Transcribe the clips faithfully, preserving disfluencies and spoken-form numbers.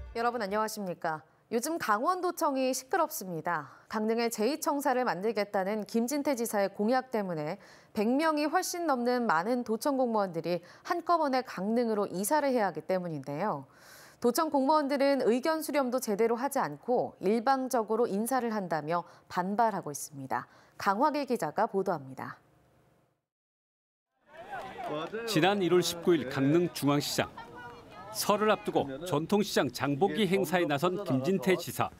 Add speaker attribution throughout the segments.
Speaker 1: 여러분 안녕하십니까? 요즘 강원도청이 시끄럽습니다. 강릉에 제이 청사를 만들겠다는 김진태 지사의 공약 때문에 백 명이 훨씬 넘는 많은 도청 공무원들이 한꺼번에 강릉으로 이사를 해야 하기 때문인데요. 도청 공무원들은 의견 수렴도 제대로 하지 않고 일방적으로 인사를 한다며 반발하고 있습니다. 강화길 기자가 보도합니다.
Speaker 2: 지난 일월 십구일 강릉 중앙시장. 설을 앞두고 전통시장 장보기 행사에 나선 김진태 지사.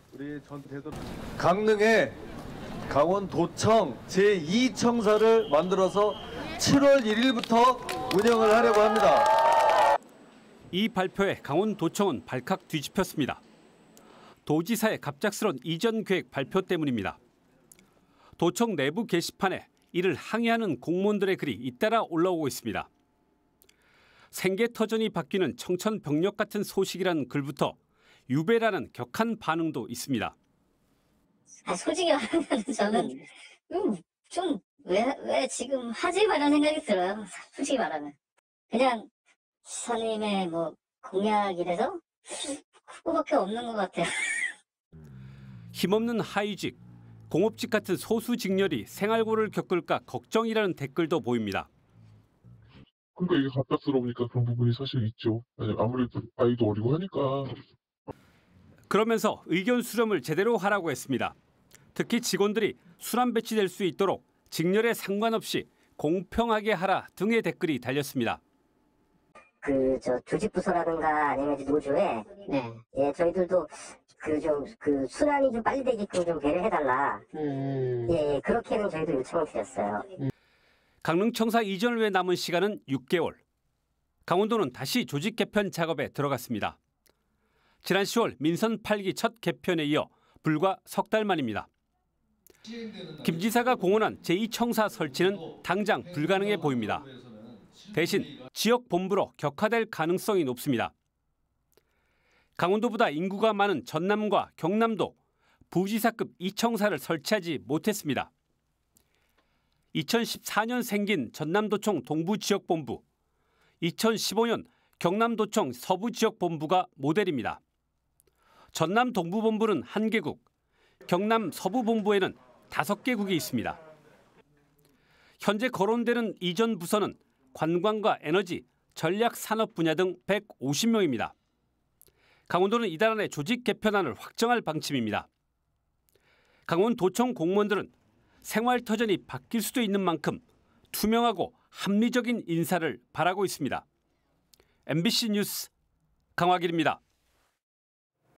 Speaker 3: 강릉에 강원도청 제이 청사를 만들어서 칠월 일일부터 운영을 하려고 합니다.
Speaker 2: 이 발표에 강원도청은 발칵 뒤집혔습니다. 도지사의 갑작스런 이전 계획 발표 때문입니다. 도청 내부 게시판에 이를 항의하는 공무원들의 글이 잇따라 올라오고 있습니다. 생계터전이 바뀌는 청천벽력 같은 소식이라는 글부터 유배라는 격한 반응도 있습니다.
Speaker 4: 아, 솔직히 말하면 저는 음, 좀 왜, 왜 지금 하지 말라는 생각이 들어요. 솔직히 말하면. 그냥 지사님의 뭐 공약이라서 그거밖에 없는 것 같아요.
Speaker 2: 힘없는 하위직, 공업직 같은 소수 직렬이 생활고를 겪을까 걱정이라는 댓글도 보입니다.
Speaker 5: 그러니까 이게 갑작스러우니까 그런 부분이 사실 있죠. 아무래도 아이도 어리고 하니까.
Speaker 2: 그러면서 의견 수렴을 제대로 하라고 했습니다. 특히 직원들이 순환 배치될 수 있도록 직렬에 상관없이 공평하게 하라 등의 댓글이 달렸습니다.
Speaker 4: 그 저 조직부서라든가 아니면 노조에 네. 예 저희들도 그 좀 그 순환이 좀 빨리 되게끔 좀 배려해달라. 음. 예, 예 그렇게는 저희도 요청을 드렸어요. 음.
Speaker 2: 강릉청사 이전을 위해 남은 시간은 육 개월. 강원도는 다시 조직 개편 작업에 들어갔습니다. 지난 시월 민선 팔 기 첫 개편에 이어 불과 석 달 만입니다. 김 지사가 공언한 제이 청사 설치는 당장 불가능해 보입니다. 대신 지역 본부로 격화될 가능성이 높습니다. 강원도보다 인구가 많은 전남과 경남도 부지사급 이 청사를 설치하지 못했습니다. 이천십사년 생긴 전남도청 동부지역본부, 이천십오년 경남도청 서부지역본부가 모델입니다. 전남 동부본부는 한 개국, 경남 서부본부에는 다섯 개국이 있습니다. 현재 거론되는 이전 부서는 관광과 에너지, 전략산업 분야 등 백오십 명입니다. 강원도는 이달 안에 조직 개편안을 확정할 방침입니다. 강원도청 공무원들은 생활터전이 바뀔 수도 있는 만큼 투명하고 합리적인 인사를 바라고 있습니다. 엠비씨 뉴스 강화길입니다.